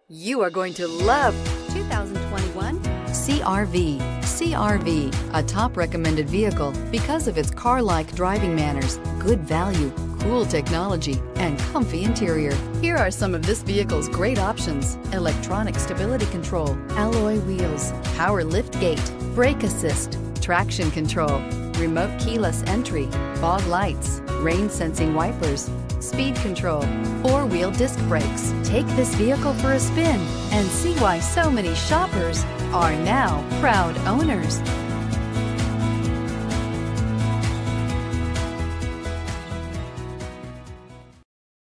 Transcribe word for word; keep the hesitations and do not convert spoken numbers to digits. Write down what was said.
You are going to love two thousand twenty-one C R V. C R V, a top recommended vehicle because of its car-like driving manners, good value, cool technology, and comfy interior. Here are some of this vehicle's great options: electronic stability control, alloy wheels, power lift gate, brake assist, traction control, remote keyless entry, fog lights, rain sensing wipers, speed control, four-wheel disc brakes. Take this vehicle for a spin and see why so many shoppers are now proud owners.